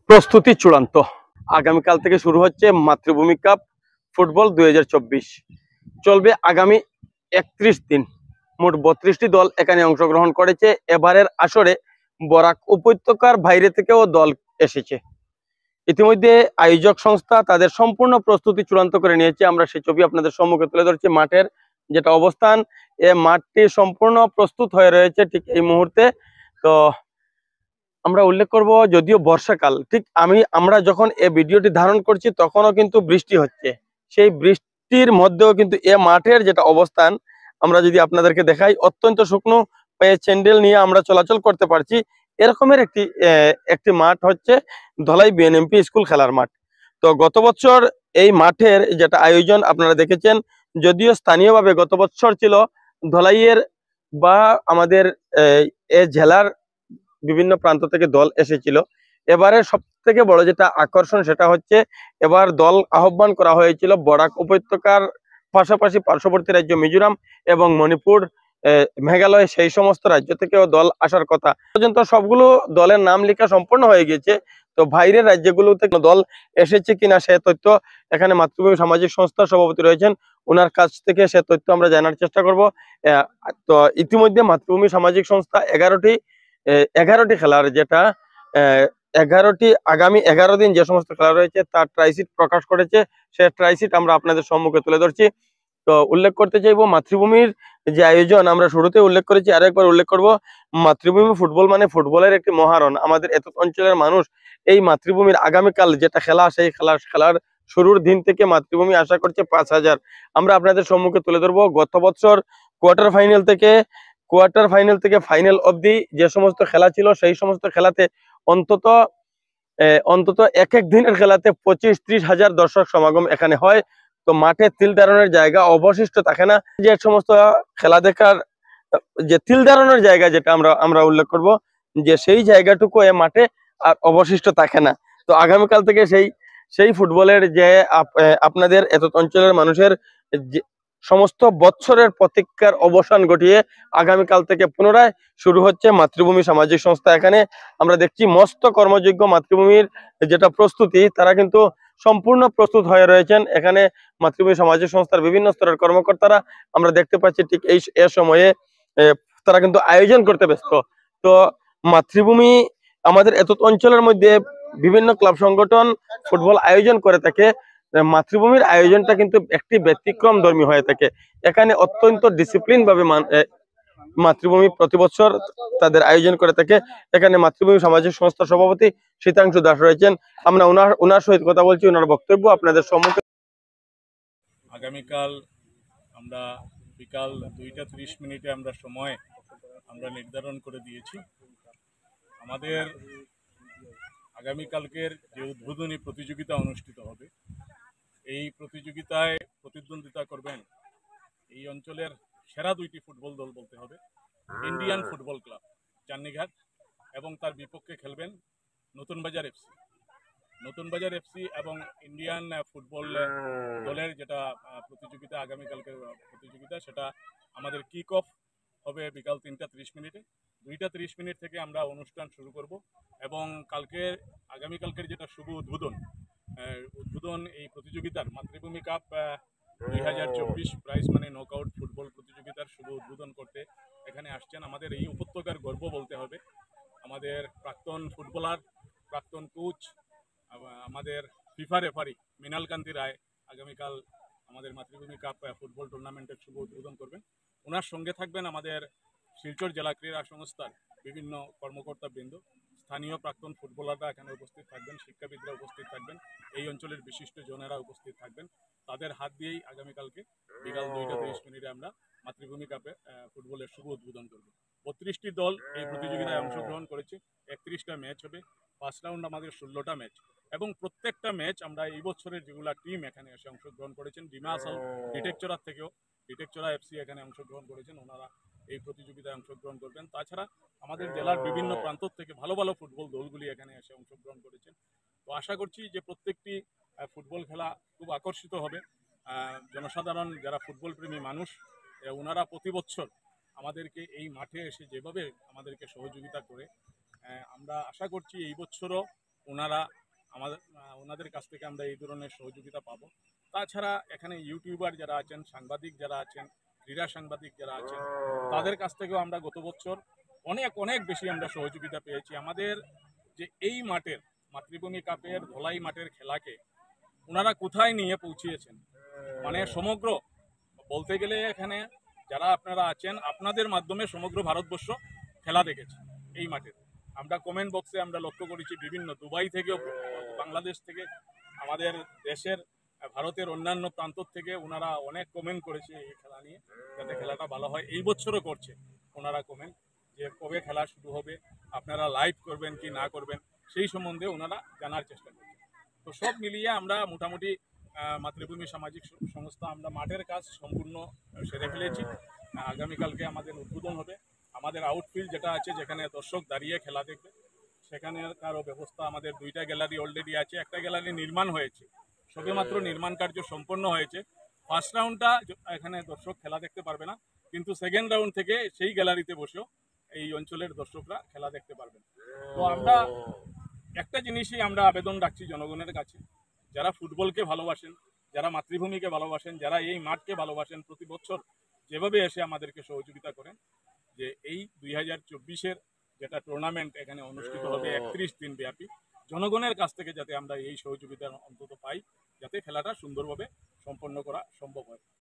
প্রস্তুতি চূড়ান্ত। আগামীকাল থেকে শুরু হচ্ছে মাতৃভূমি কাপ ফুটবল 2024। চলবে আগামী 31 দিন। মোট 32টি দল এখানে অংশগ্রহণ করেছে। এবারের আসরে বরাক উপত্যকার বাইরে থেকেও দল এসেছে। ইতিমধ্যে আয়োজক সংস্থা তাদের সম্পূর্ণ প্রস্তুতি চূড়ান্ত করে নিয়েছে। আমরা সেই ছবি আপনাদের সম্মুখে তুলে ধরছি। মাঠের যেটা অবস্থান, এই মাঠটি সম্পূর্ণ প্রস্তুত হয়ে রয়েছে ঠিক এই মুহূর্তে। তো আমরা উল্লেখ করব, যদিও বর্ষাকাল, ঠিক আমরা যখন এই ভিডিওটি ধারণ করছি তখনও কিন্তু বৃষ্টি হচ্ছে। সেই বৃষ্টির মধ্যেও কিন্তু এ মাঠের যেটা অবস্থান, আমরা যদি আপনাদেরকে দেখাই, অত্যন্ত শুকনো পায়ে স্যান্ডেল নিয়ে আমরা চলাচল করতে পারছি। এরকমের একটি মাঠ হচ্ছে ধলাই বিএনএমপি স্কুল খেলার মাঠ। তো গত বছর এই মাঠের যেটা আয়োজন আপনারা দেখেছেন, যদিও স্থানীয়ভাবে গত বছর ছিল ধলাইয়ের বা আমাদের এ জেলার বিভিন্ন প্রান্ত থেকে দল এসেছিল। এবারে সব থেকে বড় যেটা আকর্ষণ সেটা হচ্ছে এবার দল আহ্বান করা হয়েছিল বরাক উপত্যকার পাশাপাশি পার্শ্ববর্তী রাজ্য মিজোরাম এবং মণিপুর, মেঘালয়, সেই সমস্ত রাজ্য থেকেও দল আসার কথা। পর্যন্ত সবগুলো দলের নাম লেখা সম্পূর্ণ হয়ে গেছে। তো বাইরের রাজ্যগুলো থেকে দল এসেছে কিনা সে তথ্য এখানে মাতৃভূমি সামাজিক সংস্থার সভাপতি রয়েছেন, ওনার কাছ থেকে সে তথ্য আমরা জানার চেষ্টা করব। তো ইতিমধ্যে মাতৃভূমি সামাজিক সংস্থা 11টি খেলার যেটা 11টি আগামী 11 দিন যে সমস্ত খেলা রয়েছে তার ট্রাইসিট প্রকাশ করেছে। সে ট্রাইসিট আমরা আপনাদের সম্মুখে তুলে ধরছি। তো উল্লেখ করতে চাইবো, মাতৃভূমির যে আয়োজন আমরা শুরুতে উল্লেখ করেছি, আরেকবার উল্লেখ করব, মাতৃভূমি ফুটবল মানে ফুটবলের একটি মহারণ। আমাদের এত অঞ্চলের মানুষ এই মাতৃভূমির আগামীকাল যেটা খেলা, সেই খেলার শুরুর দিন থেকে মাতৃভূমি আশা করছে 5,000। আমরা আপনাদের সম্মুখে তুলে ধরবো গত বছর কোয়ার্টার ফাইনাল থেকে ফাইনাল অবধি যে সমস্ত খেলা ছিল, সেই সমস্ত খেলাতে অন্তত এক এক দিনের খেলাতে 25-30 হাজার দর্শক সমাগম এখানে হয়। তো মাঠে তিল ধারণের জায়গা অবশিষ্ট থাকে না। যে সমস্ত খেলা দেখার যে তিল ধারণের জায়গা যেটা আমরা উল্লেখ করব, যে সেই জায়গাটুকু এ মাঠে আর অবশিষ্ট থাকে না। তো আগামীকাল থেকে সেই ফুটবলের যে আপনাদের এত অঞ্চলের মানুষের সমস্ত বৎসরের প্রতীক্ষার অবসান ঘটিয়ে আগামীকাল থেকে পুনরায় শুরু হচ্ছে মাতৃভূমি সামাজিক সংস্থা। এখানে আমরা দেখছি মস্ত কর্মযোগ্য মাতৃভূমির যেটা প্রস্তুতি, তারা কিন্তু সম্পূর্ণ প্রস্তুত হয়ে রয়েছেন। এখানে মাতৃভূমি সামাজিক সংস্থার বিভিন্ন স্তরের কর্মকর্তারা আমরা দেখতে পাচ্ছি ঠিক এই সময়ে তারা কিন্তু আয়োজন করতে ব্যস্ত। তো মাতৃভূমি আমাদের এত অঞ্চলের মধ্যে বিভিন্ন ক্লাব সংগঠন ফুটবল আয়োজন করে থাকে। মাতৃভূমির আয়োজনটা কিন্তু একটি ব্যতিক্রম ধর্মী হয়ে থাকে। এখানে অত্যন্ত ডিসিপ্লিন ভাবে মাতৃভূমি প্রতি বছর তাদের আয়োজন করে থাকে। এখানে মাতৃভূমি সামাজিক সংস্থার সভাপতি শীতাংশু দাস রয়েছেন। আমরা ওনার সহিত কথা বলছি, ওনার বক্তব্য আপনাদের সম্মুখে। আগামীকাল আমরা বিকাল 2:30 আমরা সময় নির্ধারণ করে দিয়েছি। আমাদের আগামীকালকের যে উদ্বোধনী প্রতিযোগিতা অনুষ্ঠিত হবে, এই প্রতিযোগিতায় প্রতিদ্বন্দ্বিতা করবেন এই অঞ্চলের সেরা 2টি ফুটবল দল বলতে হবে। ইন্ডিয়ান ফুটবল ক্লাব চান্নিঘাট এবং তার বিপক্ষে খেলবেন নতুন বাজার এফসি এবং ইন্ডিয়ান ফুটবল দলের যেটা প্রতিযোগিতা, আগামীকালকের প্রতিযোগিতা, সেটা আমাদের কিক অফ হবে বিকাল 3:30। 2:30 থেকে আমরা অনুষ্ঠান শুরু করব এবং আগামীকালকের যেটা শুভ উদ্বোধন এই প্রতিযোগিতার মাতৃভূমি কাপ 2024 প্রাইজ মানে নকআউট ফুটবল প্রতিযোগিতার শুভ উদ্বোধন করতে এখানে আসছেন আমাদের এই উপত্যকার গর্ব বলতে হবে আমাদের প্রাক্তন ফুটবলার, প্রাক্তন কোচ, আমাদের ফিফা রেফারি মৃণাল কান্তি রায় আগামীকাল আমাদের মাতৃভূমি কাপ ফুটবল টুর্নামেন্টের শুভ উদ্বোধন করবেন। ওনার সঙ্গে থাকবেন আমাদের শিলচর জেলা ক্রীড়া সংস্থার বিভিন্ন কর্মকর্তা বৃন্দ, স্থানীয় প্রাক্তন ফুটবলাররা এখানে উপস্থিত থাকবেন, শিক্ষাবিদরা উপস্থিত থাকবেন, এই অঞ্চলের বিশিষ্ট জনেরা উপস্থিত থাকবেন। তাদের হাত দিয়েই আগামীকালকে বিকাল 2:30 আমরা মাতৃভূমি কাপে ফুটবলের শুভ উদ্বোধন করব। 32টি দল এই প্রতিযোগিতায় অংশগ্রহণ করেছে। 31টা ম্যাচ হবে, 5 রাউন্ড আমাদের 16টা ম্যাচ, এবং প্রত্যেকটা ম্যাচ আমরা এই বছরের যেগুলা টিম এখানে এসে অংশগ্রহণ করেছেন, ডিমাসাল ডিটেকচরা এফসি এখানে অংশগ্রহণ করেছেন, ওনারা এই প্রতিযোগিতায় অংশগ্রহণ করবেন। তাছাড়া আমাদের জেলার বিভিন্ন প্রান্ত থেকে ভালো ভালো ফুটবল দলগুলি এখানে এসে অংশগ্রহণ করেছেন। তো আশা করছি যে প্রত্যেকটি ফুটবল খেলা খুব আকর্ষিত হবে। জনসাধারণ যারা ফুটবল প্রেমী মানুষ, ওনারা প্রতি বছর আমাদেরকে এই মাঠে এসে যেভাবে আমাদেরকে সহযোগিতা করে, আমরা আশা করছি এই বছরও ওনারা ওনাদের কাছ থেকে আমরা এই ধরনের সহযোগিতা পাবো। তাছাড়া এখানে ইউটিউবার যারা আছেন, সাংবাদিক যারা আছেন, ক্রীড়া সাংবাদিক যারা আছেন, তাদের কাছ থেকেও আমরা গত বছর অনেক অনেক বেশি আমরা সহযোগিতা পেয়েছি। আমাদের যে এই মাঠের মাতৃভূমি কাপের ধলাই মাঠের খেলাকে ওনারা কোথায় নিয়ে পৌঁছিয়েছেন, মানে সমগ্র বলতে গেলে এখানে যারা আপনারা আছেন আপনাদের মাধ্যমে সমগ্র ভারতবর্ষ খেলা দেখেছে এই মাঠে। আমরা কমেন্ট বক্সে আমরা লক্ষ্য করেছি বিভিন্ন দুবাই থেকেও, বাংলাদেশ থেকে, আমাদের দেশের ভারতের অন্যান্য প্রান্ত থেকে ওনারা অনেক কমেন্ট করেছে এই খেলা নিয়ে, যাতে খেলাটা ভালো হয়। এই বছরও করছে ওনারা কমেন্ট, যে কবে খেলা শুরু হবে, আপনারা লাইভ করবেন কি না করবেন, সেই সম্বন্ধে ওনারা জানার চেষ্টা করছেন। তো সব মিলিয়ে আমরা মোটামুটি মাতৃভূমি সামাজিক সংস্থা আমরা মাঠের কাজ সম্পূর্ণ সেরে ফেলেছি। আগামীকালকে আমাদের উদ্বোধন হবে। আমাদের আউটফিল্ড যেটা আছে, যেখানে দর্শক দাঁড়িয়ে খেলা দেখবে, সেখানেকারও ব্যবস্থা আমাদের 2টা গ্যালারি অলরেডি আছে। একটা গ্যালারি নির্মাণ হয়েছে, সবেমাত্র নির্মাণ কার্য সম্পন্ন হয়েছে। ফার্স্ট রাউন্ডটা এখানে দর্শক খেলা দেখতে পারবে না, কিন্তু সেকেন্ড রাউন্ড থেকে সেই গ্যালারিতে বসেও এই অঞ্চলের দর্শকরা খেলা দেখতে পারবেন। তো আমরা একটা জিনিসই আমরা আবেদন রাখছি জনগণের কাছে, যারা ফুটবলকে ভালোবাসেন, যারা মাতৃভূমিকে ভালোবাসেন, যারা এই মাঠকে ভালোবাসেন, প্রতি বছর যেভাবে এসে আমাদেরকে সহযোগিতা করেন, যে এই 2024-এর যেটা টুর্নামেন্ট এখানে অনুষ্ঠিত হবে 31 দিন ব্যাপী, জনগণের কাছ থেকে যাতে আমরা এই সহযোগিতা অন্তত পাই, যাতে খেলাটা সুন্দরভাবে সম্পন্ন করা সম্ভব হয়।